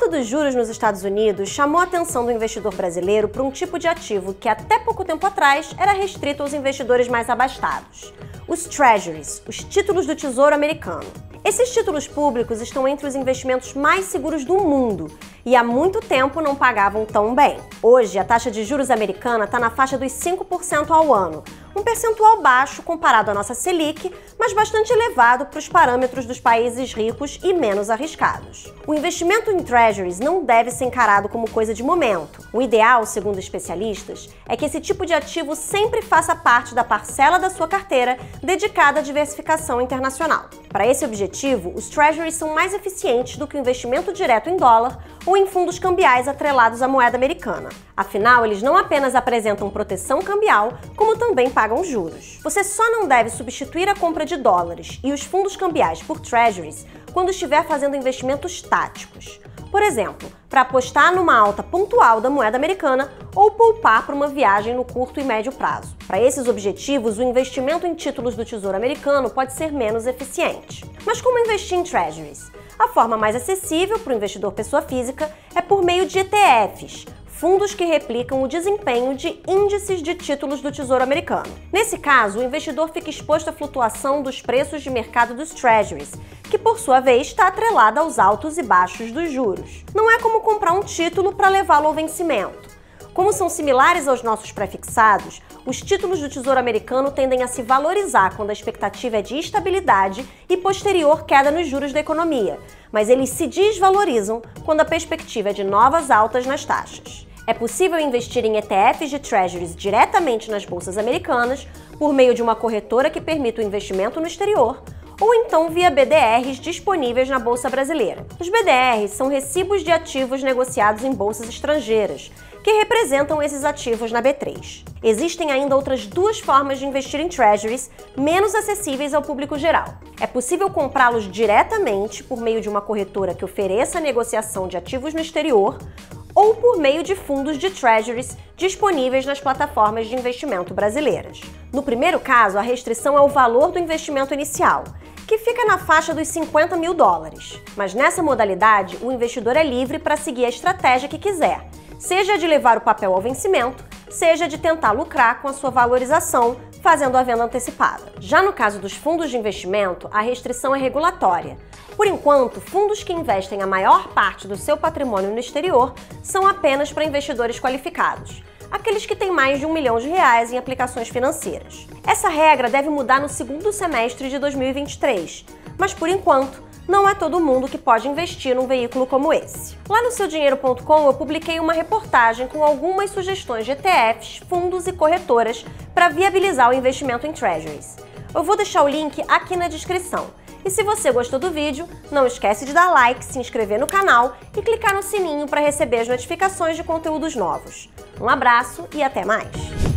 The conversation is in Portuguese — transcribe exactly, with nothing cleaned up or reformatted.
alta dos juros nos Estados Unidos chamou a atenção do investidor brasileiro para um tipo de ativo que até pouco tempo atrás era restrito aos investidores mais abastados: os Treasuries, os títulos do Tesouro Americano. Esses títulos públicos estão entre os investimentos mais seguros do mundo e há muito tempo não pagavam tão bem. Hoje, a taxa de juros americana está na faixa dos cinco por cento ao ano, um percentual baixo comparado à nossa Selic, mas bastante elevado para os parâmetros dos países ricos e menos arriscados. O investimento em Treasuries não deve ser encarado como coisa de momento. O ideal, segundo especialistas, é que esse tipo de ativo sempre faça parte da parcela da sua carteira dedicada à diversificação internacional. Para esse objetivo, os Treasuries são mais eficientes do que o investimento direto em dólar ou em fundos cambiais atrelados à moeda americana. Afinal, eles não apenas apresentam proteção cambial, como também pagam juros. Você só não deve substituir a compra de dólares e os fundos cambiais por Treasuries quando estiver fazendo investimentos táticos. Por exemplo, para apostar numa alta pontual da moeda americana ou poupar para uma viagem no curto e médio prazo. Para esses objetivos, o investimento em títulos do Tesouro Americano pode ser menos eficiente. Mas como investir em Treasuries? A forma mais acessível para o investidor pessoa física é por meio de E T Fs, fundos que replicam o desempenho de índices de títulos do Tesouro Americano. Nesse caso, o investidor fica exposto à flutuação dos preços de mercado dos Treasuries, que por sua vez está atrelada aos altos e baixos dos juros. Não é como comprar um título para levá-lo ao vencimento. Como são similares aos nossos prefixados, os títulos do Tesouro Americano tendem a se valorizar quando a expectativa é de estabilidade e posterior queda nos juros da economia, mas eles se desvalorizam quando a perspectiva é de novas altas nas taxas. É possível investir em E T Fs de Treasuries diretamente nas bolsas americanas por meio de uma corretora que permita o investimento no exterior, ou então via B D Rs disponíveis na Bolsa Brasileira. Os B D Rs são recibos de ativos negociados em bolsas estrangeiras, que representam esses ativos na B três. Existem ainda outras duas formas de investir em Treasuries menos acessíveis ao público geral. É possível comprá-los diretamente por meio de uma corretora que ofereça a negociação de ativos no exterior, ou por meio de fundos de Treasuries disponíveis nas plataformas de investimento brasileiras. No primeiro caso, a restrição é o valor do investimento inicial, que fica na faixa dos cinquenta mil dólares. Mas nessa modalidade, o investidor é livre para seguir a estratégia que quiser, seja de levar o papel ao vencimento, seja de tentar lucrar com a sua valorização, fazendo a venda antecipada. Já no caso dos fundos de investimento, a restrição é regulatória. Por enquanto, fundos que investem a maior parte do seu patrimônio no exterior são apenas para investidores qualificados, aqueles que têm mais de um milhão de reais em aplicações financeiras. Essa regra deve mudar no segundo semestre de dois mil e vinte e três, mas por enquanto, não é todo mundo que pode investir num veículo como esse. Lá no seu dinheiro ponto com eu publiquei uma reportagem com algumas sugestões de E T Fs, fundos e corretoras para viabilizar o investimento em Treasuries. Eu vou deixar o link aqui na descrição. E se você gostou do vídeo, não esquece de dar like, se inscrever no canal e clicar no sininho para receber as notificações de conteúdos novos. Um abraço e até mais!